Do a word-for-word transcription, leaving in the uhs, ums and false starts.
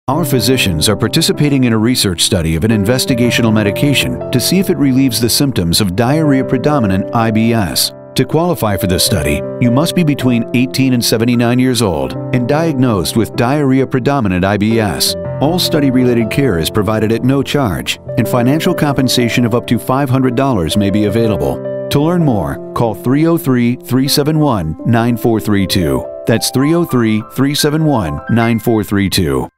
Our physicians are participating in a research study of an investigational medication to see if it relieves the symptoms of diarrhea predominant I B S. To qualify for this study, you must be between eighteen and seventy-nine years old and diagnosed with diarrhea predominant I B S. All study-related care is provided at no charge, and financial compensation of up to five hundred dollars may be available. To learn more, call three oh three, three seven one, nine four three two. That's three oh three, three seven one, nine four three two.